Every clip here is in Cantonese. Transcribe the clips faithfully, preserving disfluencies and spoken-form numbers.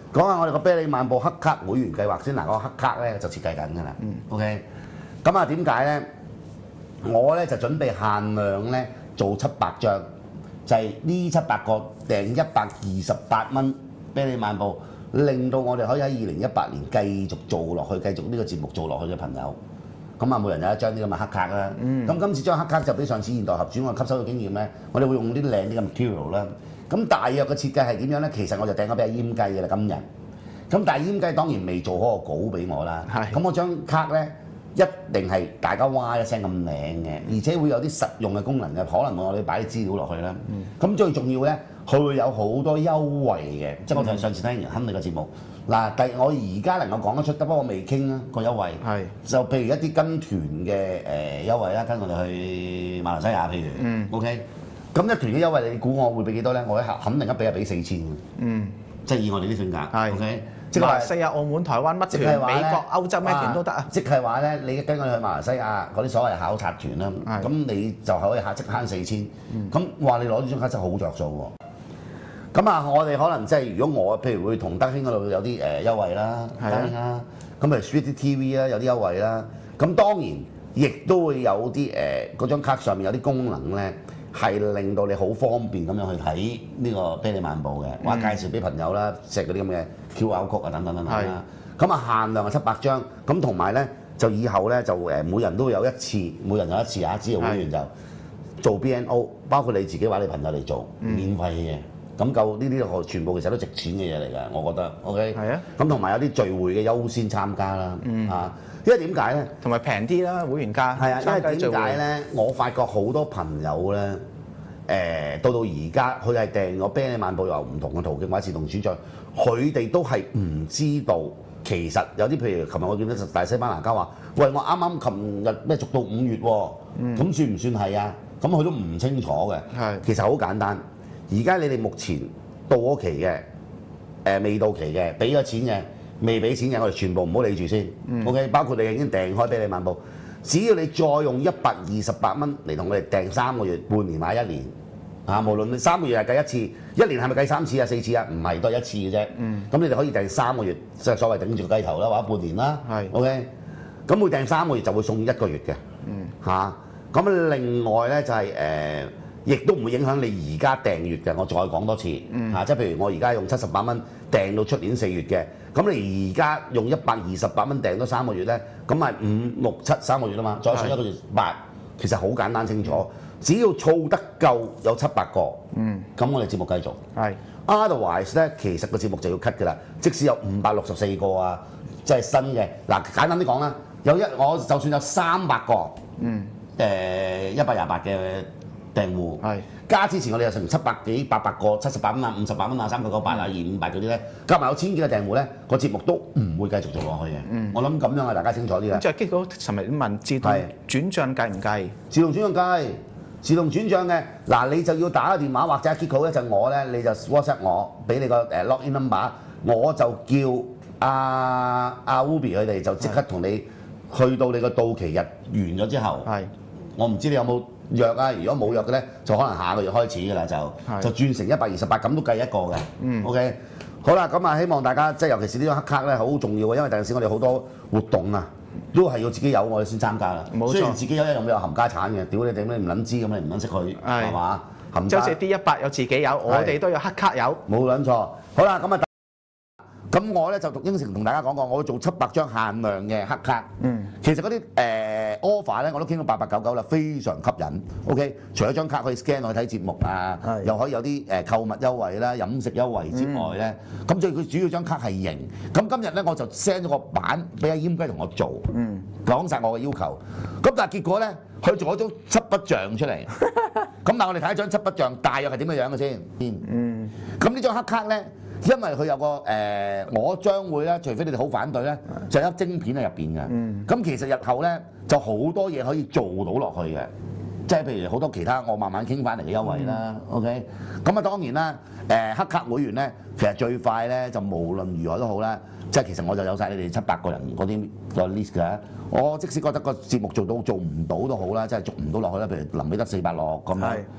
講下我哋個啤梨漫步黑卡會員計劃先嗱，個黑卡咧就設計緊㗎啦。 嗯 OK， 咁啊點解咧？我咧就準備限量咧做七百張，就係呢七百個訂一百二十八蚊啤梨漫步，令到我哋可以喺二零一八年繼續做落去，繼續呢個節目做落去嘅朋友。咁啊，每人有一張啲咁嘅黑卡啦。咁、嗯、今次張黑卡就比上次現代合轉我吸收嘅經驗咧，我哋會用啲靚啲嘅 material 啦。咁大約嘅設計係點樣咧？其實我就訂咗俾阿閹雞嘅啦，今日。咁但係閹雞當然未做好個稿俾我啦。咁是我張卡咧一定係大家哇一聲咁靚嘅，而且會有啲實用嘅功能嘅，可能我哋擺啲資料落去啦。咁、嗯、最重要咧，佢會有好多優惠嘅，即係我哋上次聽完亨利嘅節目。嗱，第我而家能夠講得出，不過我未傾啦個優惠。係是就譬如一啲跟團嘅誒優惠啦，跟我哋去馬來西亞，譬如，嗯，OK。咁一團嘅優惠，你估我會俾幾多咧？我一肯定一俾係俾四千嘅。嗯，即係以我哋啲選價。係 OK。即係馬來西亞、澳門、台灣乜團？美國、歐洲咩團都得啊！即係話咧，你跟我哋去馬來西亞嗰啲所謂考察團啦，咁你就可以下即慳四千。咁話你攞呢張卡真係好着數喎。咁啊，我哋可能即係如果我譬如會同德興嗰度有啲誒優惠啦，德興啦，咁譬如 Sweet T V 啦，有啲優惠啦。咁當然亦都會有啲誒嗰張卡上面有啲功能咧，係令到你好方便咁樣去睇呢個啤梨漫步嘅，或者介紹俾朋友啦，食嗰啲咁嘅 Q R code 啊等等等等啦。咁啊限量係七百張，咁同埋咧就以後咧就誒每人都會有一次，每人有一次啊，只要會員就做 B N O， 包括你自己或者你朋友嚟做，免費嘅。咁夠呢啲全部其實都值錢嘅嘢嚟㗎，我覺得 OK。係啊。咁同埋有啲聚會嘅優先參加啦，嗯、啊，因為點解咧？同埋平啲啦，會員價。係啊，因為點解咧？我發覺好多朋友咧，誒、呃、到到而家佢係訂咗啤梨漫步由唔同嘅途徑或者自動轉賬，佢哋都係唔知道其實有啲譬如琴日我見到大西班牙家話，喂，我啱啱琴日咩續到五月喎，咁、嗯、算唔算係啊？咁佢都唔清楚嘅。係是。其實好簡單。而家你哋目前到咗期嘅，誒、呃、未到期嘅，俾咗錢嘅，未俾錢嘅，我哋全部唔好理住先。嗯、OK， 包括你已經訂開啤梨漫步，只要你再用一百二十八蚊嚟同我哋訂三個月、半年或者一年，啊，無論你三個月係計一次，一年係咪計三次啊、四次啊？唔係，都係一次嘅啫。咁、嗯、你哋可以訂三個月，即係所謂頂住個雞頭啦，或者半年啦。係是 OK，咁每訂三個月就會送一個月嘅。嗯，嚇，咁另外咧就係、是、誒。呃亦都唔會影響你而家訂月嘅，我再講多次，嗯、啊，即係譬如我而家用七十八蚊訂到出年四月嘅，咁你而家用一百二十八蚊訂多三個月咧，咁咪五六七三個月啊嘛，再送一個月八，其實好簡單清楚，只要儲得夠有七百個，咁、嗯、我哋節目繼續。係是 ，otherwise 咧，其實個節目就要 cut 㗎啦，即使有五百六十四個啊，即係新嘅，嗱簡單啲講啦，有一我就算有三百個，嗯，誒一百廿八嘅。訂戶係加之前我哋有成七百幾八百個七十八蚊啊五十八蚊啊三九九八啊二五八嗰啲咧，加埋有千幾個訂戶咧，個節目都唔會繼續做落去嘅。嗯，我諗咁樣啊，大家清楚啲啦。即係結果尋日問自動轉帳計唔計？自動轉帳計，自動轉帳嘅嗱，你就要打個電話或者結果咧就我咧，你就 WhatsApp 我，俾你個誒 login number，我就叫阿阿 Ubi 佢哋就即刻同你去到你個到期日完咗之後，係我唔知你有冇約啊？如果冇約嘅咧，就可能下個月開始㗎啦，就就轉成一百二十八，咁都計一個嘅。嗯 ，OK， 好啦，咁啊希望大家即係尤其是呢張黑卡咧，好重要嘅，因為第陣時我哋好多活動啊，都係要自己有我哋先參加啦。冇錯，雖然自己有一樣有冚家產嘅，屌你點你唔撚知咁你唔撚識佢係嘛？冚家即係 D 一百有自己有，我哋都有黑卡有，冇撚錯。好啦，咁啊。咁我咧就讀應承同大家講過，我會做七百張限量嘅黑卡。嗯，其實嗰啲誒 offer 咧我都傾到八八九九啦，非常吸引。OK， 除咗張卡可以 scan 去睇節目啊，是又可以有啲誒購物優惠啦、飲食優惠之外咧，咁最佢主要張卡係型。咁今日咧我就 send 咗個版俾阿閹雞同我做，嗯，講晒我嘅要求。咁但係結果咧，佢做咗張七筆像出嚟。咁但係我哋睇一張七筆像大約係點嘅樣嘅先。嗯，咁呢張黑卡咧。因為佢有個誒、呃，我將會咧，除非你哋好反對咧，就有粒晶片喺入邊嘅。咁、嗯、其實日後咧就好多嘢可以做到落去嘅，即係譬如好多其他我慢慢傾翻嚟嘅優惠啦。嗯、OK，咁啊當然啦，誒、呃、黑卡會員咧，其實最快咧就無論如何都好啦，即係其實我就有晒你哋七百個人嗰啲個 list 嘅。我即使覺得個節目做到做唔到都好啦，即係做唔到落去啦，譬如臨尾得四百六咁樣。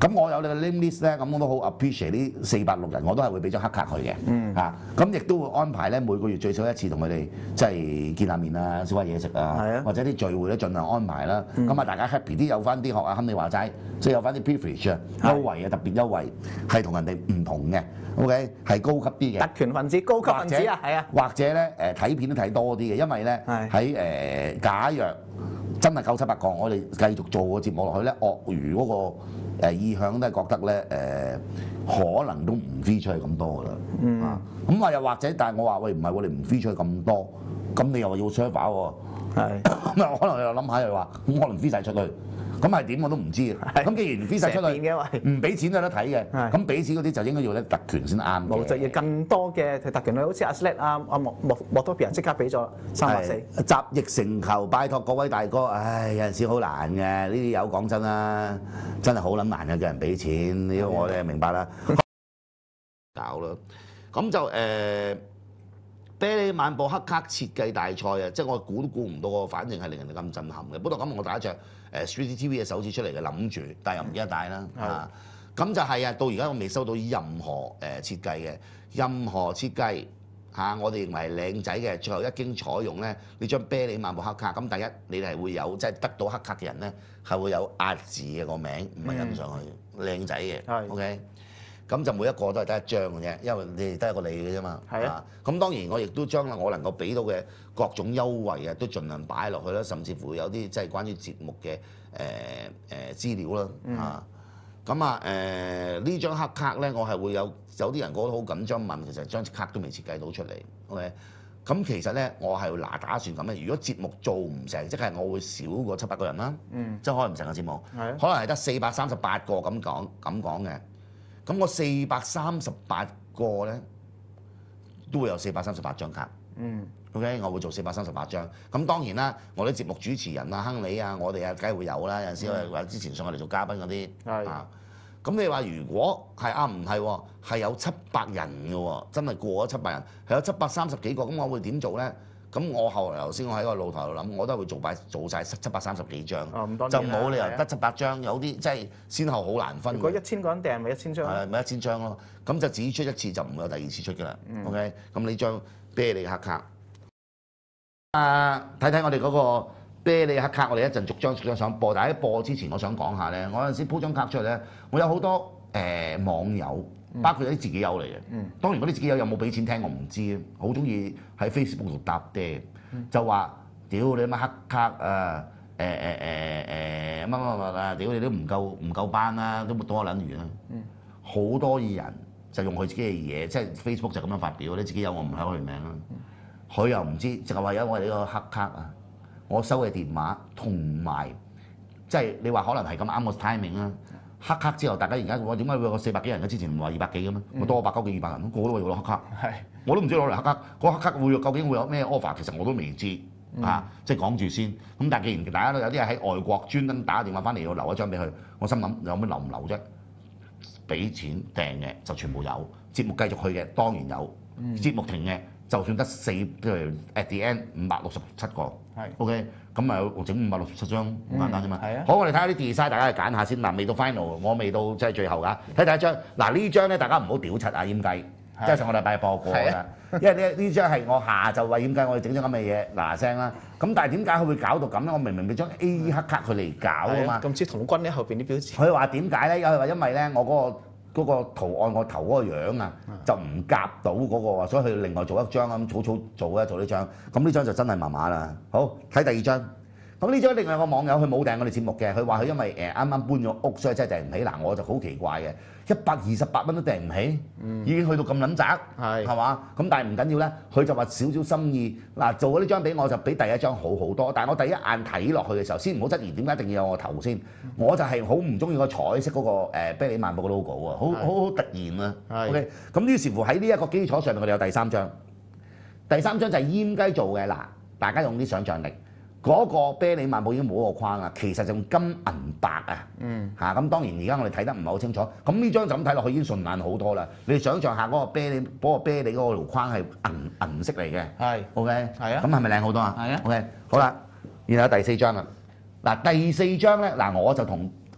咁我有你嘅 name list 咧，咁我都好 appreciate 呢四百六人，我都係會俾張黑卡佢嘅。嗯。嚇，咁亦都會安排咧每個月最少一次同佢哋即係見下面啊，燒下嘢食啊，或者啲聚會咧盡量安排啦。咁啊、嗯，大家 happy 啲有翻啲學阿亨你話齋，即係有翻啲 privilege 啊，優惠啊，特別優惠係同人哋唔同嘅。OK， 係高級啲嘅。特權分子、高級分子啊，係啊。或者咧誒睇片都睇多啲嘅，因為咧喺誒假若真係九七八個，我哋繼續做個節目落去咧，鱷魚嗰個誒意向都係覺得咧誒，可能都唔 free 出去咁多噶啦。嗯。啊，咁話又或者，但係我話喂唔係喎，你唔 free 出去咁多，咁你又話要 server 喎。係。咁啊，可能又諗下又話，咁可能 free 晒出去。咁係點我都唔知嘅。咁既然 free 晒出去，唔俾錢都有得睇嘅。咁俾錢嗰啲就應該要咧特權先啱嘅。冇就要更多嘅特權，好似阿 Slate 啊、阿莫莫莫多比人即刻俾咗三百四。集腋成裘，拜託各位大哥，唉，有陣時好難嘅，呢啲有講真啦，真係好撚難嘅，叫人俾錢，呢個我哋明白啦。搞啦，咁就誒。啤梨漫步黑卡設計大賽啊！即係我估都估唔到喎，反正係令人哋咁震撼嘅。不過咁我帶一隻誒 三 D T V 嘅手指出嚟嘅，諗住，但係又唔記得帶啦嚇。咁就係啊，到而家我未收到任何誒設計嘅，任何設計嚇，我哋認為靚仔嘅，最後一經採用咧，你張啤梨漫步黑卡，咁第一你哋係會有即係得到黑卡嘅人咧，係會有壓字嘅個名，唔係印上去，靚仔嘅 ，OK。咁就每一個都係得一張嘅啫，因為你哋得一個你嘅啫嘛。係啊。咁當然我亦都將我能夠俾到嘅各種優惠啊，都盡量擺落去啦，甚至乎有啲即係關於節目嘅誒誒資料啦。嗯。啊。咁啊誒呢張黑卡咧，我係會有有啲人覺得好緊張問，其實張卡都未設計到出嚟。OK。咁其實咧，我係嗱打算咁嘅，如果節目做唔成，即係我會少過七百個人啦。嗯。即係開唔成個節目。係。可能係得四百三十八個咁講咁講嘅。咁我四百三十八個咧，都會有四百三十八張卡。嗯 ，OK， 我會做四百三十八張。咁當然啦，我啲節目主持人啊、亨利啊，我哋啊，梗係會有啦。有陣時我話之前上我哋做嘉賓嗰啲，係啊。咁你話如果係啊唔係喎，係有七百人嘅喎，真係過咗七百人，係有七百三十幾個，咁我會點做咧？咁我後來頭先我喺個露台度諗，我都係會做擺做曬七百三十幾張，哦、就冇理由得七百張，有啲即係先後好難分。如果一千個人訂，咪一千張。係咪一千張咯？咁就只出一次就唔會有第二次出㗎啦。嗯、OK，咁呢張啤梨黑卡，啊睇睇我哋嗰個啤梨黑卡，我哋一陣逐張逐張想播，但係喺播之前，我想講下咧，我有陣時鋪張卡出嚟咧，我有好多誒、呃、網友。包括有啲自己友嚟嘅，嗯、當然嗰啲自己友有冇俾錢聽我唔知，好中意喺 Facebook 度搭爹，嗯、就話屌你乜黑卡啊，誒誒誒誒乜乜乜啊，屌你都唔夠唔夠班啦，都多撚完啦，好、嗯、多人就用佢自己嘅嘢，即係 Facebook 就咁樣發表，你自己友我唔係開佢名啦，佢、嗯、又唔知，淨係話有我哋呢個黑卡啊，我收嘅電話同埋，即係你話可能係咁啱個 timing 啦。黑卡之後，大家而家我點解會有個四百幾人嘅？之前唔話二百幾嘅咩？我多百九幾二百人，個個都會攞黑卡。係，我都唔知攞嚟黑卡。嗰黑卡會究竟會有咩 offer？其實我都未知啊，即係講住先。咁但係既然大家都有啲係喺外國專登打電話翻嚟要留一張俾佢，我心諗有咩留唔留啫？俾錢訂嘅就全部有，節目繼續去嘅當然有，節目停嘅就算得四，譬如 at the end 五百六十七個。係 ，OK。咁咪整五百六十七張，好簡單啫嘛。係啊。好，我哋睇下啲 design，大家去揀下先。嗱，未到 final，我未到即係最後㗎。睇第一張，嗱呢張咧，大家唔好屌柒啊閹雞，即係上個禮拜播過㗎。因為呢呢張係我下晝為閹雞，我哋整咗咁嘅嘢嗱聲啦。咁但係點解佢會搞到咁咧？我明明俾張 A 黑卡佢嚟搞啊嘛。咁似童軍咧後邊啲標誌。佢話點解咧？佢話因為咧，我嗰個。嗰個圖案我頭嗰個樣啊，就唔夾到嗰個，所以佢另外做一張咁草草做咧做呢張，咁呢張就真係麻麻啦。好，睇第二張，咁呢張另外個網友佢冇訂我哋節目嘅，佢話佢因為誒啱啱搬咗屋，所以真係訂唔起。嗱，我就好奇怪嘅，一百二十八蚊都訂唔起，已經去到咁撚窄，係係嘛？咁但係唔緊要咧，佢就話少少心意，嗱做咗呢張俾我就比第一張好好多。但係我第一眼睇落去嘅時候，先唔好質疑點解一定要有我頭先，我就係好唔中意個彩色嗰個誒啤梨漫步嘅 logo 啊，好好好突然啊。OK，咁於是乎喺呢一個基礎上面，我哋有第三張，第三張就係閹雞做嘅。嗱，大家用啲想像力。嗰個啤梨漫步已經冇個框啦，其實就用金銀白啊，嗯嚇咁當然而家我哋睇得唔係好清楚，咁呢張就咁睇落去已經順眼好多啦。你哋想象下嗰個啤梨嗰個啤梨嗰個條框係銀銀色嚟嘅，係 OK 係啊，咁係咪靚好多啊？係啊 OK 好啦，然後第四張啦，嗱第四張咧嗱我就同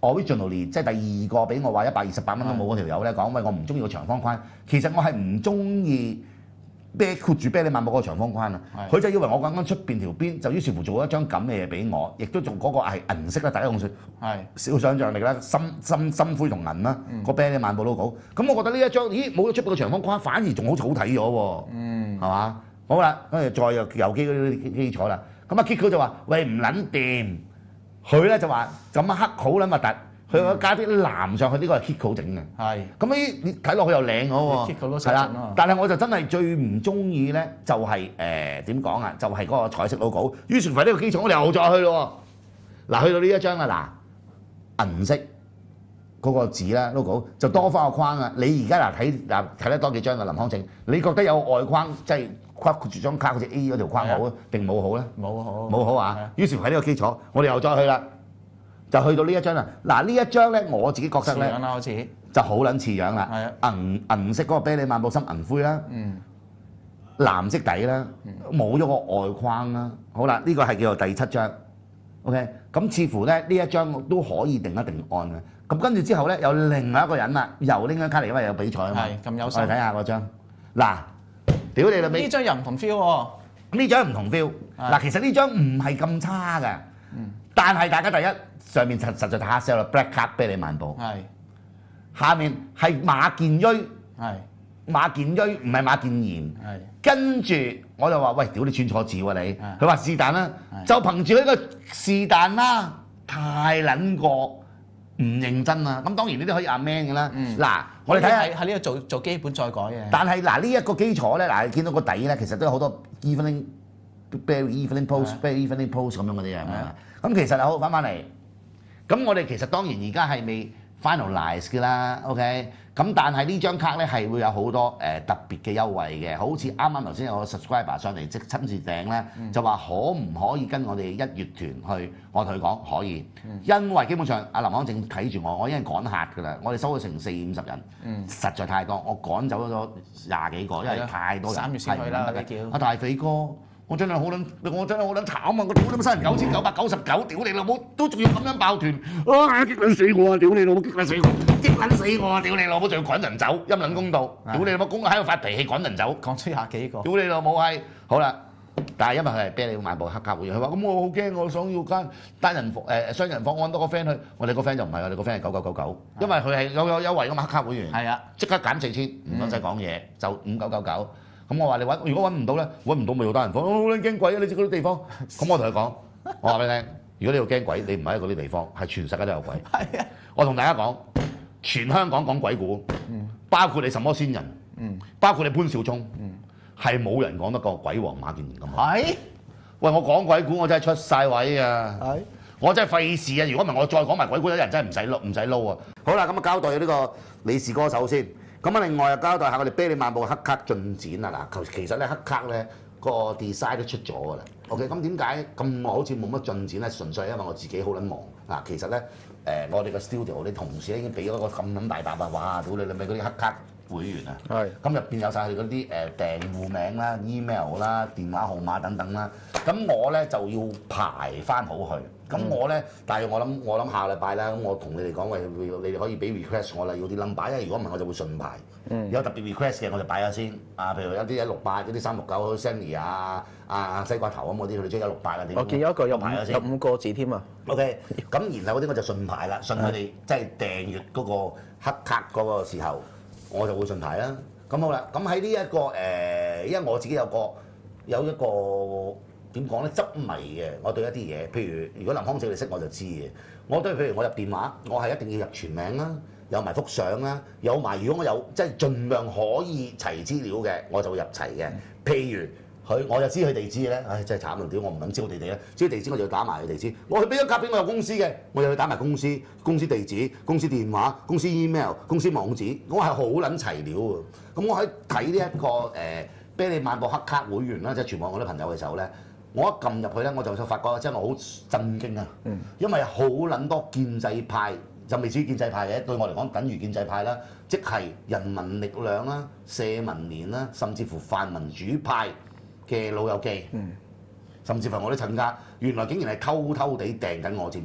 originally 即係第二個俾我話一百二十八蚊都冇嗰條友咧講，喂我唔中意個長方框，其實我係唔中意啤括住啤梨漫步嗰個長方框啊，佢就以為我講緊出邊條邊，就於是乎做一張咁嘅嘢俾我，亦都做嗰個係銀色啦，大家用説係少想像力啦，深深深灰同銀啦，個啤梨漫步 logo，咁我覺得呢一張咦冇咗出邊個長方框，反而仲好似好睇咗喎，嗯，係嘛？好啦，跟住再有郵機嗰啲基礎啦，咁阿 Kiko 就話喂唔撚掂。佢咧就話咁黑好撚核突，佢加啲藍上去，呢個係 Kiko 整嘅。係。咁呢你睇落去又靚嘅喎。係啦。但係我就真係最唔中意咧，就係誒點講啊？就係嗰個彩色 logo。於是乎呢個基礎我哋又再去咯喎。嗱，去到呢一張啊，嗱銀色嗰個字啦 logo 就多翻個框啊。你而家嗱睇嗱睇得多幾張嘅林康正，你覺得有外框即係括住張卡好似 A 嗰條框好啊，定冇好咧？冇好，冇好啊！於是乎喺呢個基礎，我哋又再去啦，就去到呢一張啦。嗱呢一張咧，我自己覺得咧，好似就好撚似樣啦。銀銀色嗰個啤梨漫步深銀灰啦，嗯，藍色底啦，冇咗個外框啦。好啦，呢個係叫做第七張。OK，咁似乎咧呢一張都可以定一定案嘅。咁跟住之後咧，有另外一個人啦，又拎張卡嚟，因為有比賽啊嘛。係咁有心。我哋睇下嗰張。嗱。屌你老味！呢張又唔同 feel 喎。呢張唔同 feel。嗱，其實呢張唔係咁差嘅。嗯。但係大家第一上面實實在太 sell 啦 ，black card 俾你漫步。係。下面係馬健鋥。係。馬健鋥唔係馬健賢。係。跟住我就話：喂，屌你串錯字喎你！佢話是但啦，就憑住呢個是但啦，太撚過。唔認真啊！咁當然呢啲可以 amend 嘅啦。嗱，我哋睇下喺呢度做做基本再改嘅。但係嗱呢一個基礎咧，嗱你見到個底咧，其實都有好多 evening very evening post very evening post 咁樣嗰啲嘢。咁其實好翻翻嚟，咁我哋其實當然而家係未 finalize 嘅啦。OK，咁但係呢張卡咧係會有好多誒特別嘅優惠嘅，好似啱啱頭先有個 subscriber 上嚟即親自訂咧，就話可唔可以跟我哋一月團去？我同佢講可以，因為基本上阿林康正睇住我，我已經趕客㗎啦，我哋收咗成四五十人，實在太多，我趕走咗廿幾個，因為太多人。三月先去啦，叫阿大肥哥。我真係好撚，我真係好撚慘啊！我屌你媽新人九千九百九十九，屌你老母，都仲要咁樣爆團，啊激撚死我啊！屌你老母，激撚死我，激撚死我啊！屌你老母，仲要趕人走，陰撚公道，屌你老母，公喺度發脾氣趕人走，講出廿幾個，屌你老母係，好啦，但係因為佢係啤梨漫步黑客會員，佢話咁我好驚，我想要間單人房誒雙人房，按多個 friend 去，我哋個 friend 就唔係，我哋個 friend 係九九九九，因為佢係有有優惠㗎嘛，黑客會員，係啊，即刻減四千，唔使講嘢，就五九九九。咁我話你揾，如果揾唔到咧，揾唔到咪做單人房，好撚驚鬼啊！你知嗰啲地方，咁我同佢講，我話俾你聽，如果你要驚鬼，你唔喺嗰啲地方，係全世界都有鬼。係啊，我同大家講，全香港講鬼故，包括你什麼仙人，包括你潘少聰，係冇人講得過鬼王馬健賢咁好。係，喂，我講鬼故我真係出晒位啊！係，我真係費事啊！如果唔係我再講埋鬼故，啲人真係唔使撈，唔使撈啊！好啦，咁啊交代呢個你是歌手先。咁啊，另外又交代下我哋啤梨漫步黑卡進展啊！嗱，其實咧黑卡咧個 design 都出咗㗎啦。OK，咁點解咁耐好似冇乜進展咧？純粹係因為我自己好撚忙嗱。其實咧誒、呃，我哋個 studio 啲同事咧已經俾咗個咁撚大沓啊！哇，屌你你咪嗰啲黑卡會員啊！係。咁入邊有晒佢嗰啲誒訂戶名啦、email 啦、電話號碼等等啦。咁我咧就要排翻好去。咁我咧，但係我諗我諗下禮拜啦，咁我同你哋講，喂，你哋可以俾 request 我啦，要啲 number，因為如果唔係我就會順排。嗯、有特別 request 嘅我就擺下先。啊，譬如有啲一六八，有啲三六九，Sandy 啊、啊西瓜頭咁嗰啲，佢哋中意一六八啊點？我見有一個有排有五個字添啊。OK，咁然後嗰啲我就順排啦，順佢哋即係訂閲嗰個黑卡嗰個時候，我就會順排啦。咁好啦，咁喺呢一個誒、呃，因為我自己有個有一個。點講咧？執迷嘅，我對一啲嘢，譬如如果林康正你識我就知嘅。我對譬如我入電話，我係一定要入全名啦，有埋幅相啦，有埋如果我有即係盡量可以齊資料嘅，我就會入齊嘅。譬如佢，我就知佢地址嘅咧，唉真係慘啊！屌我唔肯知我地址咧，知地址我就要打埋佢地址。我去俾咗卡俾我有公司嘅，我又要打埋公司、公司地址、公司電話、公司 email、公司網址，我係好撚齊料喎。咁我喺睇呢一個誒啤梨漫步黑卡會員啦，即係全網我啲朋友嘅時候咧。我一撳入去咧，我就發覺真係好震驚啊！嗯、因為好撚多建制派，就未至於建制派嘅，對我嚟講等於建制派啦，即係人民力量啦、社民連啦，甚至乎泛民主派嘅老友記，嗯、甚至乎我啲親家，原來竟然係偷偷地訂緊我節目，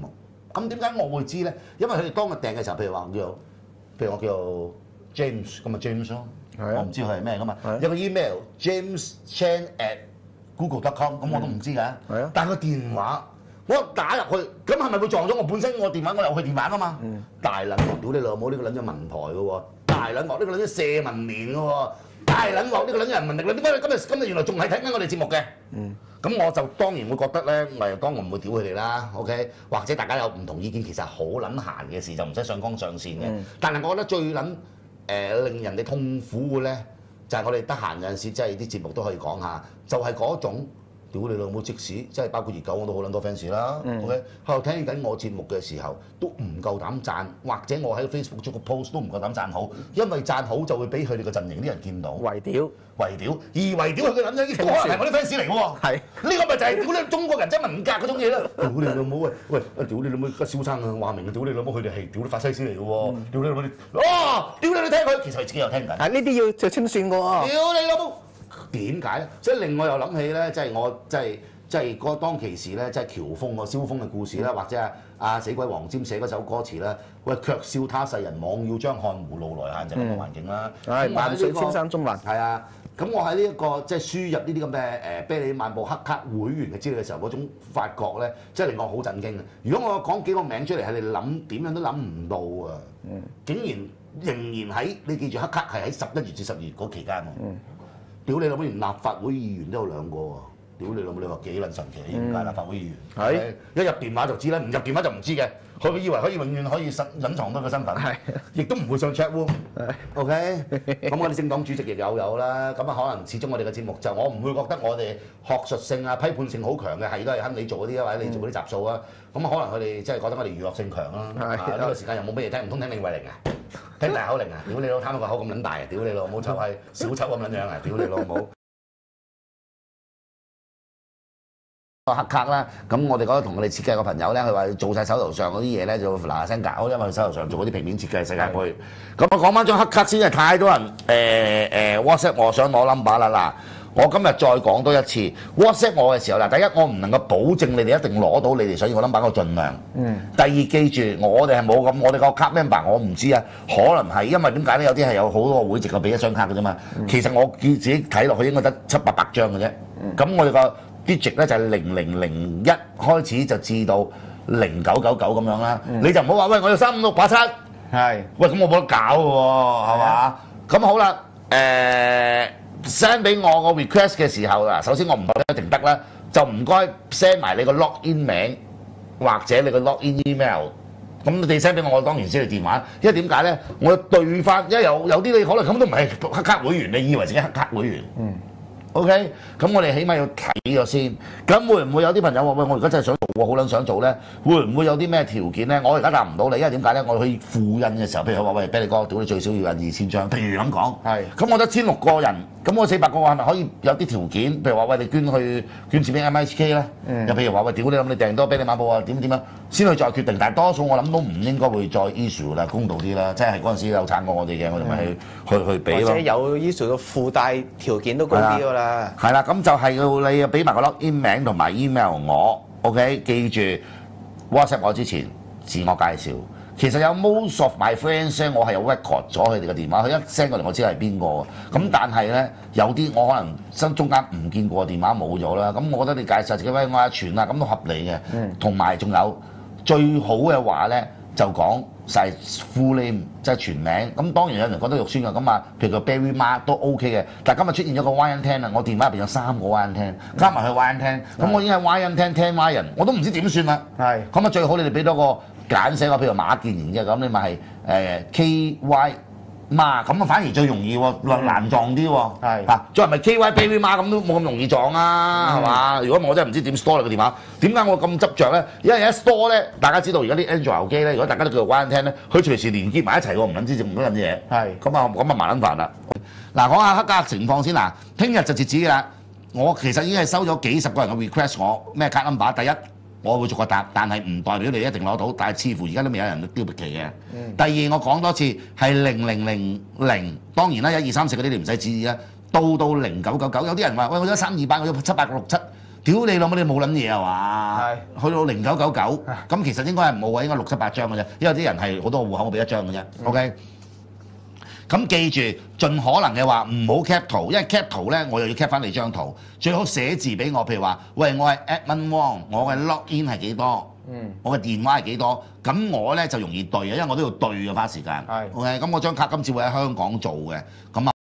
咁點解我會知咧？因為佢哋當日訂嘅時候，譬如話叫做，譬如我叫做 James 咁啊 James 咯，我唔知佢係咩噶嘛，有個 email James Chan at google dot com， 咁我都唔知㗎。但係個電話我打入去，咁係咪會撞咗我本身我電話？我有佢電話㗎嘛？嗯、大撚鑊，屌你老母！呢、呢個撚咗文台嘅喎，大撚鑊，呢、呢個撚咗社民連嘅喎，大撚鑊，呢個撚咗人民力量。點解你今日今日原來仲係睇緊我哋節目嘅？嗯咁我就當然會覺得咧，我當然唔會屌佢哋啦 ，OK？或者大家有唔同意見，其實好撚閒嘅事就唔使上綱上線嘅。嗯、但係我覺得最撚誒、呃、令人哋痛苦嘅咧，就係、是、我哋得閒有陣時，即係啲節目都可以講下，就係、是、嗰種屌你老母即使，即係包括熱狗我都好撚多 fans 啦、嗯、，OK？喺度聽緊我節目嘅時候，都唔夠膽讚，或者我喺 Facebook 出個 post 都唔夠膽讚好，因為讚好就會俾佢哋個陣營啲人見到。圍屌！圍屌，而圍屌佢嘅諗咗，呢個可能係我啲 fans 嚟嘅喎。係，呢個咪就係屌你中國人真文革嗰種嘢啦。屌你老母喂喂，屌你老母個蕭生啊話明嘅，屌你老母佢哋係屌啲法西斯嚟嘅喎。屌你老母，哦，屌你你聽佢，其實佢自己又聽緊。係呢啲要做清算嘅喎。屌你老母，點解咧？即係令我又諗起咧，即係我即係即係嗰當其時咧，即係喬峯個蕭峰嘅故事啦，或者係阿死鬼黃霑寫嗰首歌詞啦。喂，卻笑他世人妄要將漢胡路來限制個環境啦。係萬歲千山中環。係啊。咁我喺呢一個即係輸入呢啲咁嘅誒啤梨漫步黑卡會員嘅資料嘅時候，嗰種發覺咧，即係令我好震驚嘅。如果我講幾個名出嚟，係你諗點樣都諗唔到啊！嗯、竟然仍然喺你記住黑卡係喺十一月至十二月嗰期間喎。嗯、屌你老母，連立法會議員都有兩個喎！屌你老母，你話幾撚神奇？點解立法會議員係是一入電話就知啦，唔入電話就唔知嘅。佢以為可以永遠可以隱隱藏到個身份，亦都唔會上 chat room。OK，咁我哋政黨主席亦有有啦。咁啊，可能始終我哋嘅節目就我唔會覺得我哋學術性啊、批判性好強嘅，係都係肯你做嗰啲啊，或者你做嗰啲集數啊。咁可能佢哋即係覺得我哋娛樂性強啦。呢個時間又冇乜嘢聽，唔通聽李慧玲啊？聽大口玲啊？屌你老，貪個口咁撚大啊！屌你老母，就係小丑咁撚樣啊！屌你老母！黑卡啦，咁我哋嗰個同我哋設計個朋友咧，佢話做晒手頭上嗰啲嘢咧，就嗱嗱聲搞，因為佢手頭上做嗰啲平面設計世界盃。咁我講翻張黑卡先，係太多人誒誒、呃呃、WhatsApp 我想攞 number 啦嗱，我今日再講多一次 WhatsApp 我嘅時候嗱，第一我唔能夠保證你哋一定攞到你哋想要個 number，我盡量。嗯。第二記住，我哋係冇咁，我哋個卡 member 我唔知啊，可能係因為點解咧？有啲係有好多個會籍嘅俾一張卡嘅啫嘛。嗯、其實我自己睇落去應該得七八百張嘅啫。咁、嗯、我哋個digit 咧就係零零零一開始就至到零九九九咁樣啦，嗯、你就唔好話喂我要三五六八七，係，喂咁我冇得搞嘅喎，係嘛？咁好啦，誒 send 俾我個 request 嘅時候嗱，首先我唔覺得一定得啦，就唔該 send 埋你個 login 名或者你個 login email，咁你 send 俾我，我當然知你電話，因為點解咧？我對翻，因為有有啲你可能根本都唔係黑卡會員，你以為自己黑卡會員。嗯OK，咁我哋起碼要睇咗先。咁會唔會有啲朋友話喂，我而家真係想做喎，好撚想做咧？會唔會有啲咩條件咧？我而家答唔到你，因為點解咧？我去付印嘅時候，譬如話喂，俾你哥，屌你最少要印二千張，譬如咁講。係是。咁我得千六個人，咁我四百個係咪可以有啲條件？譬如話喂，你捐去捐錢俾 M H K 咧？嗯。又譬如話喂，屌你咁，你訂多俾你馬報啊？點點樣？先去再決定。但係多數我諗都唔應該會再 issue 啦，公道啲啦。即係嗰陣時有撐過我哋嘅，我哋咪去、嗯、去去俾咯。或者有 issue 到附帶條件都高啲㗎啦。係啦，咁就係要你俾埋個 login 名同埋 email 我 ，OK？ 記住 WhatsApp 我之前自我介紹。其實有 most of my friends 咧，我係有 record 咗佢哋嘅電話，佢一 send 過嚟我知係邊個。咁但係咧，有啲我可能新中間唔見過電話冇咗啦。咁我覺得你介紹自己喂我阿全啊，咁都合理嘅。同埋仲有最好嘅話咧，就講晒 full name 即係全名。咁當然有人覺得肉酸㗎，咁啊，譬如個 Barry Ma 都 OK 嘅。但係今日出現咗個 Y N ten 啊，我電話入邊有三個 Y N ten，加埋去 Y N ten，咁我已經係 Y N ten ten Y 人，我都唔知點算啦。係。咁啊最好你哋俾多個簡寫我，譬如馬建賢嘅，咁你咪係誒 K Y Ma，咁啊反而最容易喎，難撞啲喎。係。嚇，再係咪 K Y Baby Ma 咁都冇咁容易撞啊，係嘛？如果我真係唔知點 store 你個電話，點解我咁執着咧？因為一 store 咧，大家知道而家啲 Android 機咧，如果大家都叫做 Y N ten 咧，佢隨時連結埋一齊喎，唔撚知做唔到撚嘢。係。咁啊，咁啊麻撚煩啦。嗱，講下黑格情況先嗱，聽日就截止㗎啦。我其實已經係收咗幾十個人嘅 request，我咩卡 number？第一，我會逐個答，但係唔代表你一定攞到，但係似乎而家都未有人標筆期嘅。嗯、第二，我講多次係零零零零，當然啦，一二三四嗰啲你唔使指意啦，到到零九九九，有啲人話喂，我得三二八，我要七八六七， 屌你老母，你冇撚嘢啊嘛？ 係去到零九九九，咁其實應該係冇啊，應該六七八張嘅啫，因為啲人係好多戶口，我俾一張嘅啫。OK，咁記住，盡可能嘅話唔好 cap 圖，因為 cap 圖咧，我又要 cap 翻你張圖，最好寫字俾我，譬如話，喂，我係 Edmund Wong，我嘅 login 係幾多？嗯，我嘅電話係幾多？咁我咧就容易對啊，因為我都要對嘅花時間。係 OK，咁我張卡今次會喺香港做嘅，咁啊。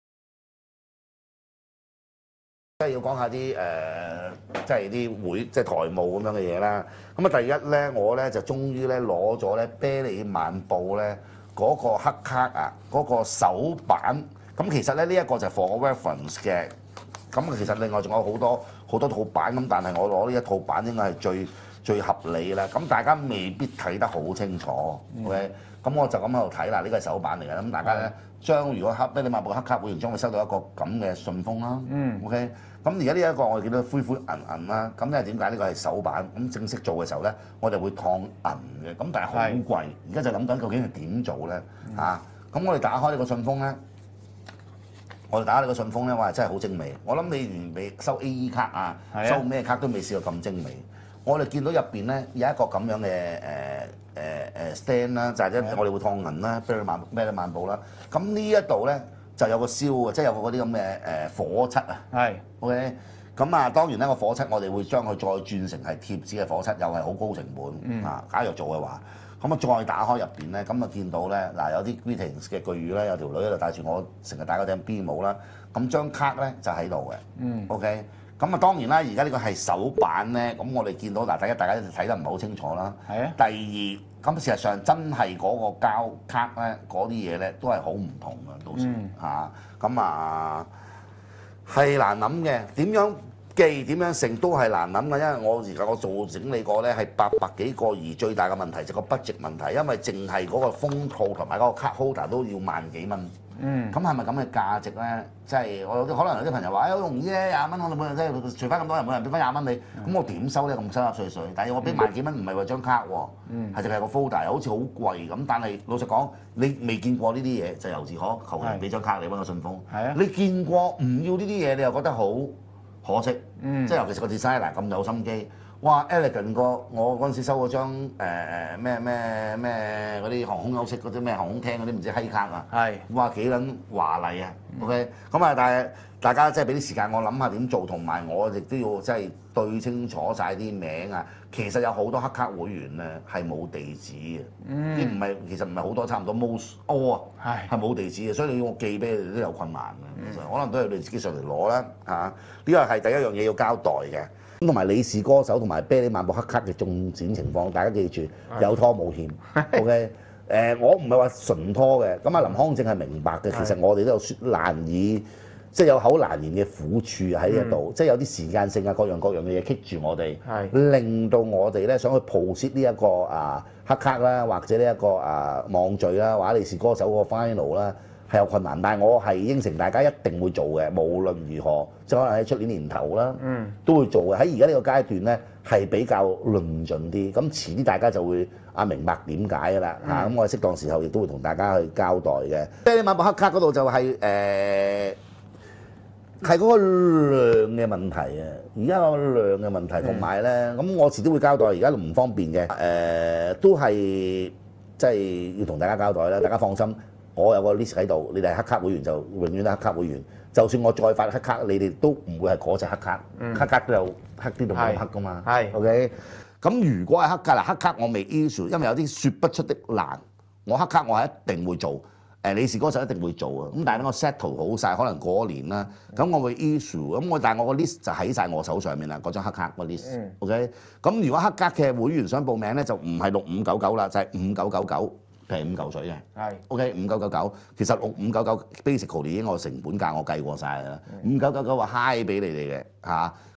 即係要講下啲誒、呃，即係啲會即係台務咁樣嘅嘢啦。咁啊，第一咧，我咧就終於咧攞咗咧啤梨漫步咧嗰個黑卡啊，嗰、嗰個手版。咁其實咧呢一、呢個就係 for reference 嘅。咁其實另外仲有好多好多套版，咁但係我攞呢一套版應該係最最合理啦。咁大家未必睇得好清楚。OK，咁我就咁喺度睇啦。呢個係手版嚟嘅。咁大家咧將如果黑啤梨漫步黑卡會員將會收到一個咁嘅信封啦。嗯。OK。咁而家呢一個我哋見到灰灰銀銀啦，咁咧點解呢個係手版？咁正式做嘅時候咧，我哋會燙銀嘅，咁但係好貴。而家就諗緊究竟係點做咧？嚇、嗯！咁、啊、我哋打開呢個信封咧，我哋打開呢個信封咧，哇！真係好精美。我諗你連未收 A E 卡啊，啊收咩卡都未試過咁精美。我哋見到入邊咧有一個咁樣嘅誒誒誒 stand 啦，就係咧我哋會燙銀啦，啤梨漫啤梨漫步啦。咁呢一度咧，就有個燒啊，即係有個嗰啲咁嘅誒火漆啊。係 ，OK。咁啊，當然咧個火漆我哋會將佢再轉成係貼紙嘅火漆，又係好高成本、嗯、啊。假如做嘅話，咁啊再打開入邊咧，咁啊見到咧嗱有啲 greetings 嘅句語咧，有條女喺度戴住我成日戴嗰頂 B 帽啦。咁張卡咧就喺度嘅。嗯。OK。咁啊當然啦，而家呢個係手版咧，咁我哋見到嗱，第一大家睇得唔係好清楚啦。係啊。第二，咁事實上真係嗰個膠卡咧，嗰啲嘢咧都係好唔同嘅，到時嚇。咁啊係難諗嘅，點樣記點樣成都係難諗嘅，因為我而家我做整理過咧係八百幾個，而最大嘅問題就係個 budget 問題，因為淨係嗰個封套同埋嗰個卡 holder 都要萬幾蚊。嗯，咁係咪咁嘅價值咧？即係我有啲可能有啲朋友話，誒好容易啫，廿蚊我哋每人即係除翻咁多人，每人俾翻廿蚊你，咁、嗯、我點收咧？咁濕濕碎碎，但係我俾萬幾蚊唔係為張卡喎，係淨係個 folder，好似好貴咁。但係老實講，你未見過呢啲嘢就由自可，求其俾張卡你揾個信封。係啊，你見過唔要呢啲嘢，你又覺得好可惜。嗯，即係尤其是個 designer 咁有心機。哇 ，elegant 過我嗰陣時收嗰張誒誒咩咩咩嗰啲航空休息嗰啲咩航空廳嗰啲唔知閪卡啊，係哇幾撚華麗啊 ，OK，咁啊但係大家即係俾啲時間我諗下點做，同埋我亦都要即係對清楚晒啲名啊。其實有好多黑卡會員咧係冇地址嘅，啲唔係其實唔係好多，差唔多 most all 啊，係冇地址嘅，所以你要我寄俾你哋都有困難嘅，其實、嗯、可能都係你自己上嚟攞啦嚇。呢個係第一樣嘢要交代嘅。咁同埋李氏歌手同埋啤梨漫步黑卡嘅中展情況，大家記住有拖冇欠。OK，誒、呃、我唔係話純拖嘅，咁啊林康正係明白嘅。其實我哋都有説難以，即係有口難言嘅苦處喺呢一度，即係有啲時間性啊，各樣各樣嘅嘢棘住我哋，令到我哋咧想去 post 呢一個啊黑卡啦，或者呢一個啊網聚啦，或者李氏歌手個 final 啦。係有困難，但係我係應承大家一定會做嘅，無論如何，即係可能喺出年年頭啦，嗯、都會做嘅。喺而家呢個階段咧，係比較論盡啲，咁遲啲大家就會啊明白點解㗎啦嚇。咁、嗯、我哋適當時候亦都會同大家去交代嘅。啤梨漫步黑卡嗰度就係誒係嗰個量嘅問題啊！而家個量嘅問題，同埋咧，咁我遲啲會交代，而家都唔方便嘅。誒、呃、都係即係要同大家交代啦，大家放心。我有個 list 喺度，你哋係黑卡會員就永遠都黑卡會員。就算我再發黑卡，你哋都唔會係嗰隻黑卡。嗯、黑卡都有黑啲同冇黑噶嘛。係 OK。咁如果係黑卡嗱，黑卡我未 issue，因為有啲説不出的難。我黑卡我係一定會做，誒李氏歌手一定會做啊。咁但係咧我 settle 好晒，可能過年啦，咁我會 issue。咁我但係我個 list 就喺晒我手上面啦，嗰張黑卡個 list。嗯、OK。咁如果黑卡嘅會員想報名咧，就唔係六五九九啦，就係五九九九。平五嚿水嘅，係 OK 五九九九，其實六五九九 basically 已經我成本價我計過晒啦，五九九九話 high 俾你哋嘅嚇。